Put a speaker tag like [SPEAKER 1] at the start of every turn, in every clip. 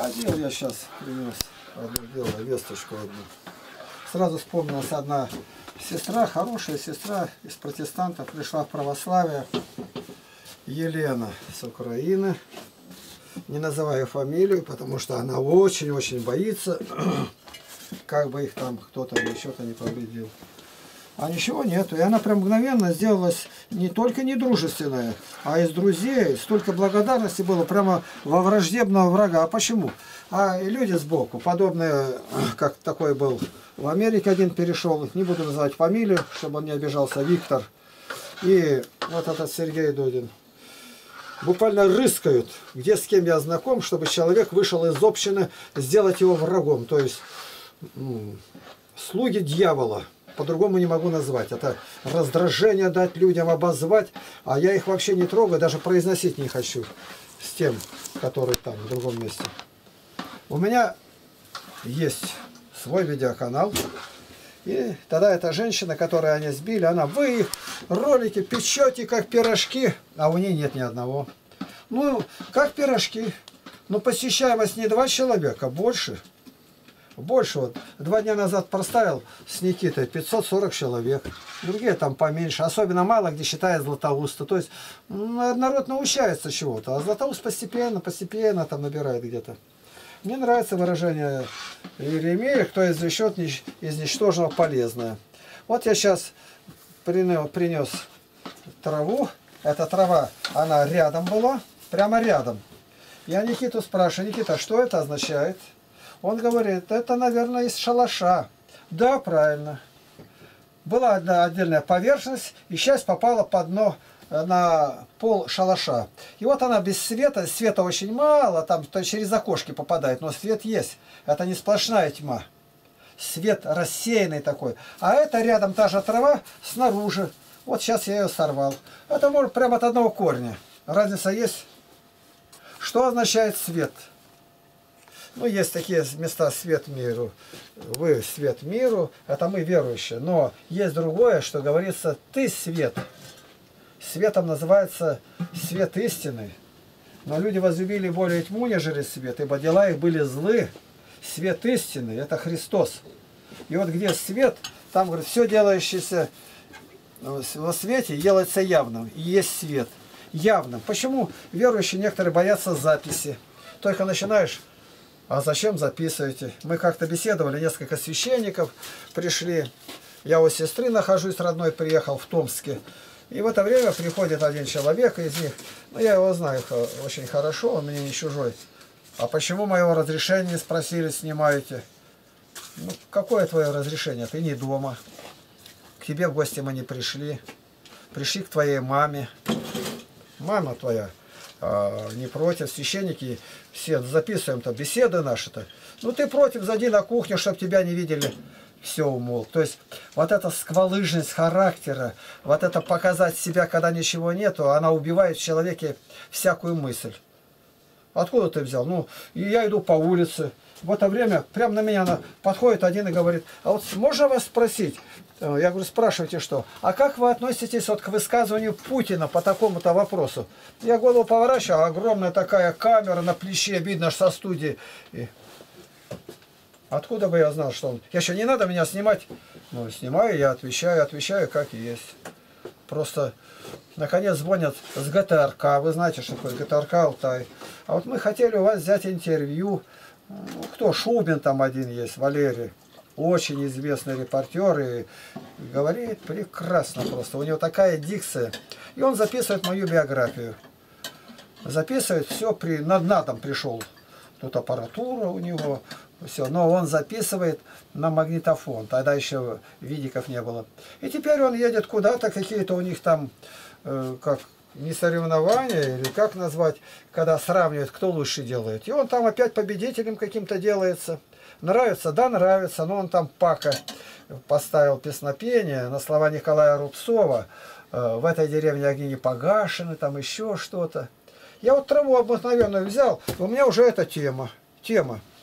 [SPEAKER 1] Ходил я сейчас, принес одно дело, весточку одну. Сразу вспомнилась одна сестра, хорошая сестра из протестантов, пришла в православие. Елена с Украины. Не называю фамилию, потому что она очень-очень боится, как бы их там кто-то или что-то не повредил. А ничего нету. И она прям мгновенно сделалась не только недружественная, а из друзей. Столько благодарности было прямо во враждебного врага. А почему? А и люди сбоку, подобные, как такой был в Америке один перешел, не буду называть фамилию, чтобы он не обижался, Виктор. И вот этот Сергей Дудин. Буквально рыскают, где с кем я знаком, чтобы человек вышел из общины, сделать его врагом. То есть слуги дьявола. По-другому не могу назвать. Это раздражение дать людям, обозвать. А я их вообще не трогаю, даже произносить не хочу с тем, который там, в другом месте. У меня есть свой видеоканал. И тогда эта женщина, которую они сбили, она: вы их ролики печете, как пирожки. А у нее нет ни одного. Ну, как пирожки. Но посещаемость не 2 человека, больше. Больше. Вот 2 дня назад проставил с Никитой 540 человек. Другие там поменьше. Особенно мало где считает Златоуста. То есть народ научается чего-то. А Златоуст постепенно там набирает где-то. Мне нравится выражение Еремея: кто извлечет из ничтожного полезное. Вот я сейчас принес траву. Эта трава, она рядом была, прямо рядом. Я Никиту спрашиваю: Никита, что это означает? Он говорит: это, наверное, из шалаша. Да, правильно. Была одна отдельная поверхность, и часть попала под дно на пол шалаша. И вот она без света, света очень мало, там то через окошки попадает, но свет есть. Это не сплошная тьма. Свет рассеянный такой. А это рядом та же трава снаружи. Вот сейчас я ее сорвал. Это может прямо от одного корня. Разница есть? Что означает свет? Ну, есть такие места: свет миру. Вы свет миру, это мы верующие. Но есть другое, что говорится: ты свет. Светом называется свет истины. Но люди возлюбили более тьму, нежели свет, ибо дела их были злы. Свет истины — это Христос. И вот где свет, там, говорит, все делающееся во свете делается явным. И есть свет. Явным. Почему верующие некоторые боятся записи? Только начинаешь: а зачем записываете? Мы как-то беседовали, несколько священников пришли. Я у сестры нахожусь, родной приехал в Томске. И в это время приходит один человек из них. Ну, я его знаю очень хорошо, он мне не чужой. А почему моего разрешения спросили, снимаете? Ну, какое твое разрешение? Ты не дома. К тебе в гости мы не пришли. Пришли к твоей маме. Мама твоя не против. Священники все записываем-то беседы наши-то. Ну, ты против, зайди на кухню, чтобы тебя не видели. Все, умолк. То есть вот эта сквалыжность характера, вот это показать себя, когда ничего нету, она убивает в человеке всякую мысль. Откуда ты взял? Ну, и я иду по улице. В это время прямо на меня подходит один и говорит: а вот можно вас спросить? Я говорю: спрашивайте что. А как вы относитесь вот к высказыванию Путина по такому-то вопросу? Я голову поворачиваю, огромная такая камера на плече, видно аж со студии. Откуда бы я знал, что он... Я еще не надо меня снимать. Ну, снимаю, я отвечаю, как есть. Просто, наконец, звонят с ГТРК. Вы знаете, что такое ГТРК Алтай. А вот мы хотели у вас взять интервью. Ну, кто? Шубин там один есть, Валерий. Очень известный репортер. И говорит прекрасно просто. У него такая дикция. И он записывает мою биографию. Записывает все, на дом пришел. Тут аппаратура у него. Все, но он записывает на магнитофон. Тогда еще видиков не было. И теперь он едет куда-то, какие-то у них там, как не соревнования, или как назвать, когда сравнивают, кто лучше делает. И он там опять победителем каким-то делается. Нравится? Да, нравится. Но он там Пака поставил песнопение на слова Николая Рубцова. В этой деревне огни не погашены, там еще что-то. Я вот траву обыкновенную взял, у меня уже эта тема.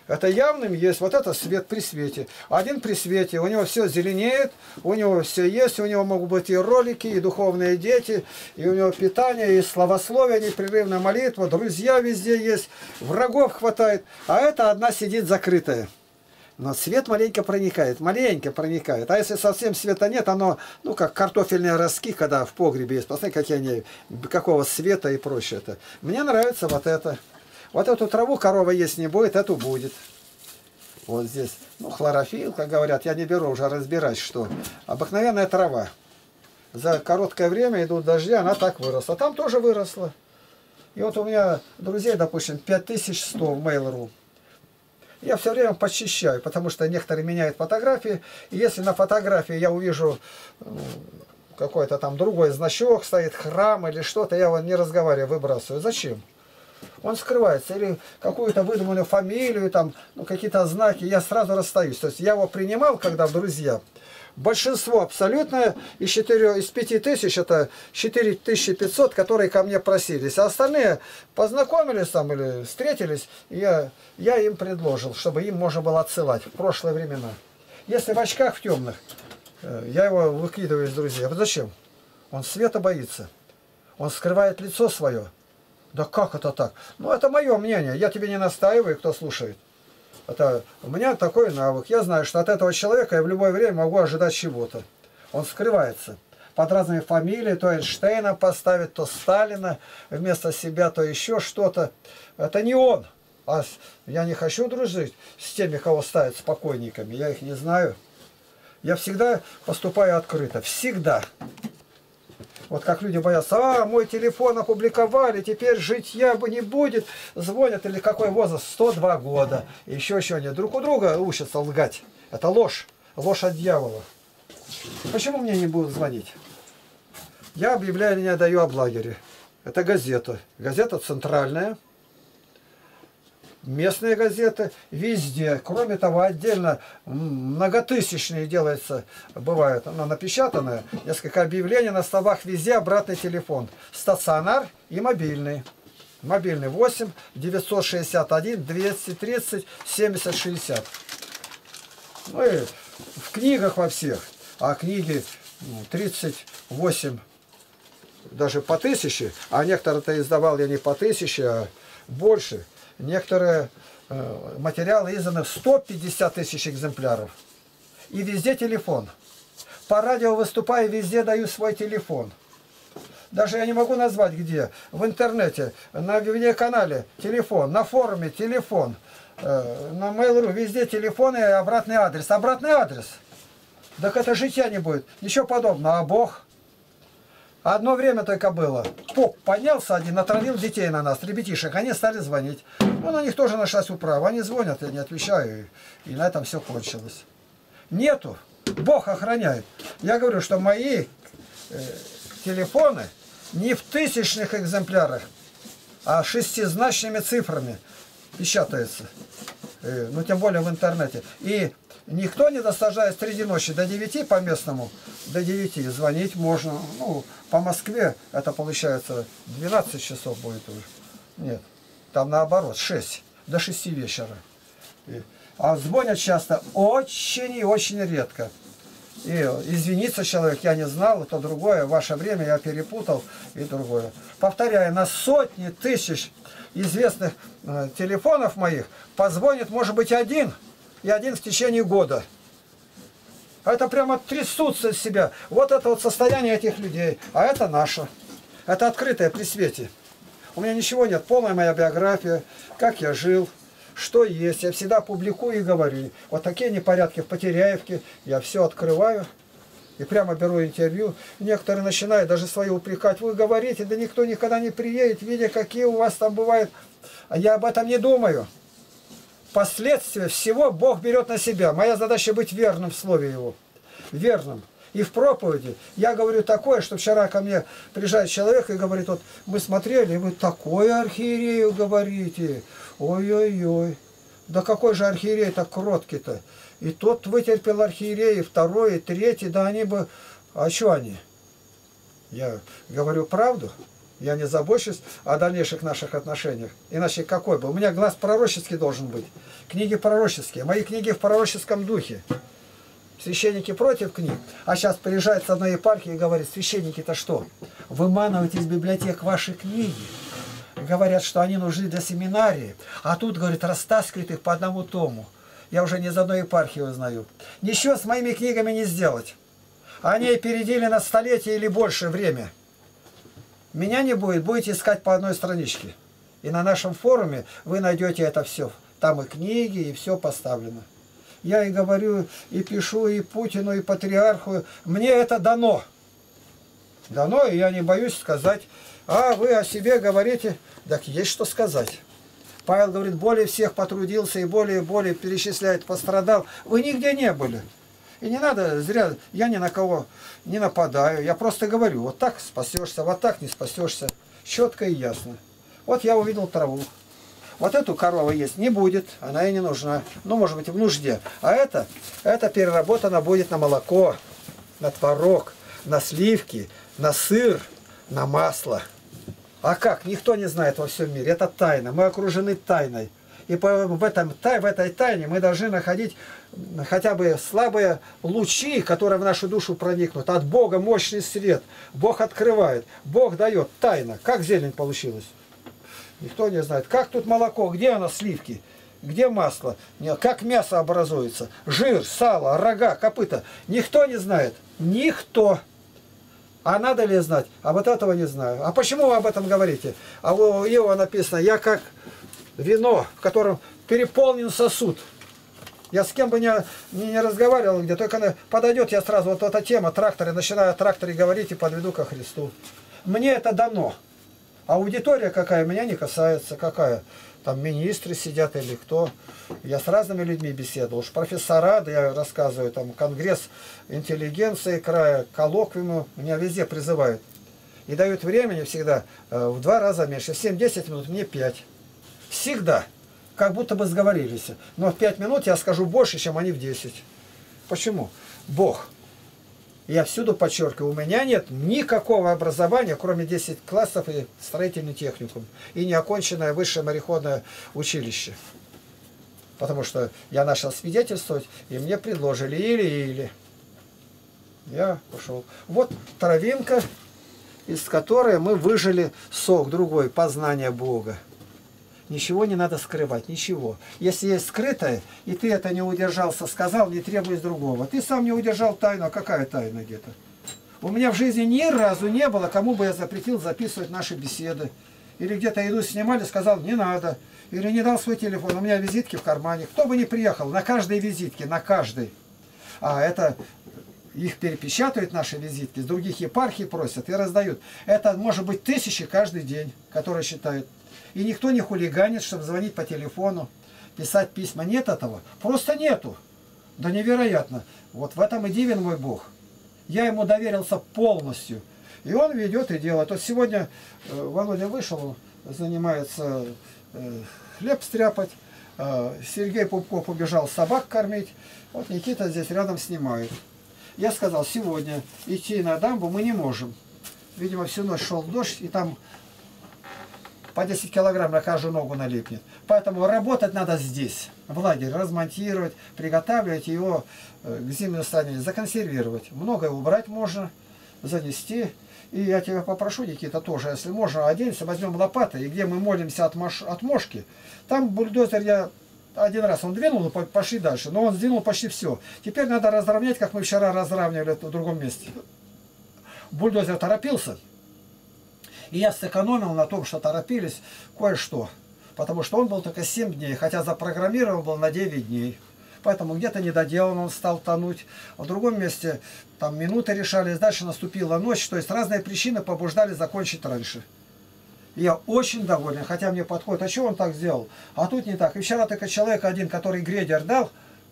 [SPEAKER 1] Это явным есть. Вот это свет при свете. Один при свете. У него все зеленеет, у него все есть, у него могут быть и ролики, и духовные дети, и у него питание, и славословие, непрерывная молитва, друзья везде есть, врагов хватает. А это одна сидит закрытая. Но свет маленько проникает. А если совсем света нет, оно, ну, как картофельные ростки, когда в погребе есть. Посмотрите, какие они, какого света и прочее. -то. Мне нравится вот это. Вот эту траву корова есть не будет, эту будет. Вот здесь, ну, хлорофилл, как говорят, я не беру уже разбирать, что. Обыкновенная трава. За короткое время идут дожди, она так выросла. Там тоже выросла. И вот у меня друзей, допустим, 5100 в Mail.ru. Я все время почищаю, потому что некоторые меняют фотографии. И если на фотографии я увижу какой-то там другой значок, стоит храм или что-то, я его не разговариваю, выбрасываю. Зачем? Он скрывается. Или какую-то выдуманную фамилию, там, ну, какие-то знаки, я сразу расстаюсь. То есть я его принимал, когда в друзья. Большинство абсолютно из 5000 это 4500, которые ко мне просились. А остальные познакомились там или встретились, и я им предложил, чтобы им можно было отсылать в прошлые времена. Если в очках в темных, я его выкидываю из друзей. А зачем? Он света боится. Он скрывает лицо свое. Да как это так? Ну, это мое мнение. Я тебе не настаиваю, кто слушает. Это у меня такой навык. Я знаю, что от этого человека я в любое время могу ожидать чего-то. Он скрывается. Под разными фамилиями, то Эйнштейна поставит, то Сталина вместо себя, то еще что-то. Это не он. А я не хочу дружить с теми, кого ставят спокойниками. Я их не знаю. Я всегда поступаю открыто. Всегда. Вот как люди боятся, мой телефон опубликовали, теперь житья бы не будет. Звонят, или какой возраст, 102 года. И еще нет. Друг у друга учатся лгать. Это ложь. Ложь от дьявола. Почему мне не будут звонить? Я объявление даю об лагере. Это газета. Газета центральная. Местные газеты везде. Кроме того, отдельно многотысячные делается, бывает, она напечатанная, несколько объявлений на столбах везде, обратный телефон. Стационар и мобильный. Мобильный 8 961 230 70 60. Ну и в книгах во всех. А книги 38 даже по 1000, а некоторые-то издавал я не по 1000, а больше. Некоторые материалы изданы в 150 тысяч экземпляров. И везде телефон. По радио выступаю, везде даю свой телефон. Даже я не могу назвать где. В интернете, на видеоканале телефон, на форуме телефон, на Mail.ru, везде телефон и обратный адрес. Обратный адрес. Так это житья не будет. Ничего подобного. А Бог? Одно время только было. Поп поднялся один, натравил детей на нас, ребятишек. Они стали звонить. Ну, на них тоже нашлась управа. Они звонят, я не отвечаю. И на этом все кончилось. Нету. Бог охраняет. Я говорю, что мои телефоны не в тысячных экземплярах, а шестизначными цифрами печатаются. Ну, тем более в интернете. И никто не доставляет среди ночи до 9 по местному, до 9 звонить можно. Ну, по Москве это получается 12 часов будет уже. Нет, там наоборот, 6, до 6 вечера. А звонят часто очень и очень редко. И извиниться человек, я не знал, это другое, в ваше время я перепутал и другое. Повторяю, на сотни тысяч известных телефонов моих позвонит, может быть, один, и один в течение года. Это прямо трясутся из себя. Вот это вот состояние этих людей. А это наше. Это открытое при свете. У меня ничего нет. Полная моя биография. Как я жил. Что есть. Я всегда публикую и говорю. Вот такие непорядки в Потеряевке. Я все открываю. И прямо беру интервью. Некоторые начинают даже свои упрекать. Вы говорите, да никто никогда не приедет, видя, какие у вас там бывают. А я об этом не думаю. Последствия всего Бог берет на себя. Моя задача быть верным в слове Его. Верным. И в проповеди я говорю такое, что вчера ко мне приезжает человек и говорит, вот мы смотрели, вы такое архиерею говорите. Ой-ой-ой. Да какой же архиерей так кроткий-то? И тот вытерпел архиереи, второй, и третий, да они бы... А что они? Я говорю правду. Я не забочусь о дальнейших наших отношениях. Иначе какой бы? У меня глаз пророческий должен быть. Книги пророческие. Мои книги в пророческом духе. Священники против книг. А сейчас приезжает с одной епархии и говорит: священники-то что? Выманываете из библиотек ваши книги. Говорят, что они нужны для семинарии. А тут, говорит, растаскивают их по одному тому. Я уже не из одной епархии узнаю. Ничего с моими книгами не сделать. Они опередили на столетие или больше время. Меня не будет, будете искать по одной страничке. И на нашем форуме вы найдете это все. Там и книги, и все поставлено. Я и говорю, и пишу, и Путину, и патриарху. Мне это дано. Дано, и я не боюсь сказать. А вы о себе говорите, так есть что сказать. Павел говорит, более всех потрудился и более перечисляет, пострадал. Вы нигде не были. И не надо зря, я ни на кого не нападаю. Я просто говорю, вот так спасешься, вот так не спасешься. Четко и ясно. Вот я увидел траву. Вот эту корову есть не будет, она и не нужна. Ну, может быть, в нужде. А это переработано будет на молоко, на творог, на сливки, на сыр, на масло. А как? Никто не знает во всем мире. Это тайна. Мы окружены тайной. И в этой тайне мы должны находить хотя бы слабые лучи, которые в нашу душу проникнут. От Бога мощный свет. Бог открывает. Бог дает. Тайна. Как зелень получилась? Никто не знает. Как тут молоко? Где оно, сливки? Где масло? Как мясо образуется? Жир, сало, рога, копыта. Никто не знает. Никто. А надо ли знать? А вот этого не знаю. А почему вы об этом говорите? А у Иова написано, я как вино, в котором переполнен сосуд. Я с кем бы не разговаривал, где только подойдет, я сразу, вот эта тема, тракторы, начинаю о тракторе говорить и подведу ко Христу. Мне это дано. А аудитория какая, меня не касается. Какая? Там министры сидят или кто. Я с разными людьми беседовал. Уж профессора, да я рассказываю, там конгресс интеллигенции края, коллоквиумы, меня везде призывают. И дают времени всегда в 2 раза меньше. 7-10 минут, мне 5. Всегда. Как будто бы сговорились. Но в 5 минут я скажу больше, чем они в 10. Почему? Бог. Я всюду подчеркиваю, у меня нет никакого образования, кроме 10 классов и строительный техникум. И неоконченное высшее мореходное училище. Потому что я начал свидетельствовать, и мне предложили или. Я пошел. Вот травинка, из которой мы выжили сок другой, познание Бога. Ничего не надо скрывать, ничего. Если есть скрытое, и ты это не удержался, сказал, не требуясь другого. Ты сам не удержал тайну, а какая тайна где-то? У меня в жизни ни разу не было, кому бы я запретил записывать наши беседы. Или где-то иду, снимали, сказал, не надо. Или не дал свой телефон, у меня визитки в кармане. Кто бы ни приехал, на каждой визитке, на каждой. А это их перепечатывают, наши визитки, с других епархий просят и раздают. Это может быть 1000 каждый день, которые считают. И никто не хулиганит, чтобы звонить по телефону, писать письма. Нет этого. Просто нету. Да невероятно. Вот в этом и дивен мой Бог. Я ему доверился полностью. И он ведет и делает. Вот сегодня Володя вышел, занимается хлеб стряпать. Сергей Пупков убежал собак кормить. Вот Никита здесь рядом снимает. Я сказал, сегодня идти на дамбу мы не можем. Видимо, всю ночь шел дождь, и там по 10 килограмм на каждую ногу налипнет. Поэтому работать надо здесь, в лагере, размонтировать, приготавливать его к зимнему состоянию, законсервировать. Многое убрать можно, занести. И я тебя попрошу, Никита, тоже, если можно, оденься, возьмем лопаты, и где мы молимся от мошки, там бульдозер я один раз он двинул, пошли дальше, но он сдвинул почти все. Теперь надо разровнять, как мы вчера разравнивали в другом месте. Бульдозер торопился. И я сэкономил на том, что торопились кое-что. Потому что он был только 7 дней, хотя запрограммирован был на 9 дней. Поэтому где-то недоделан, он стал тонуть. А в другом месте там минуты решались, дальше наступила ночь. То есть разные причины побуждали закончить раньше. И я очень доволен, хотя мне подходит, а что он так сделал? А тут не так. И вчера только человек один, который грейдер дал,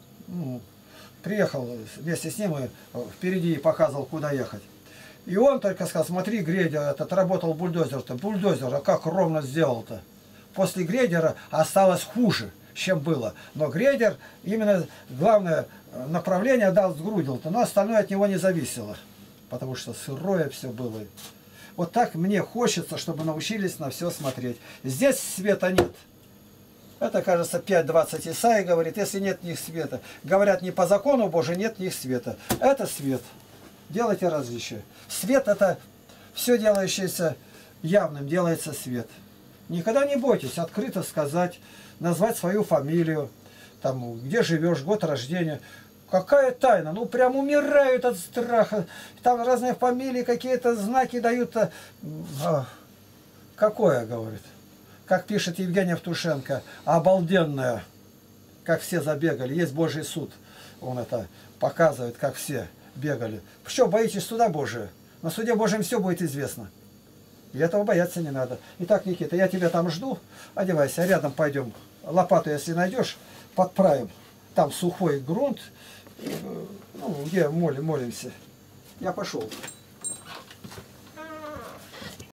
[SPEAKER 1] приехал вместе с ним и впереди показывал, куда ехать. И он только сказал, смотри, грейдер, этот работал бульдозер-то. Бульдозер, а как ровно сделал-то? После грейдера осталось хуже, чем было. Но грейдер именно главное направление дал, сгрудил-то, но остальное от него не зависело. Потому что сырое все было. Вот так мне хочется, чтобы научились на все смотреть. Здесь света нет. Это, кажется, 5:20 Исаия говорит, если нет в них света. Говорят, не по закону Божию нет в них света. Это свет. Делайте различие. Свет — это все делающееся явным, делается свет. Никогда не бойтесь открыто сказать, назвать свою фамилию, там, где живешь, год рождения. Какая тайна? Ну, прям умирают от страха. Там разные фамилии, какие-то знаки дают. Какое, говорит? Как пишет Евгений Евтушенко, обалденное. Как все забегали. Есть Божий суд. Он это показывает, как все бегали. Что, боитесь суда Божия? На суде Божьем все будет известно. И этого бояться не надо. Итак, Никита, я тебя там жду. Одевайся, рядом пойдем. Лопату, если найдешь, подправим. Там сухой грунт, ну, где молимся. Я пошел.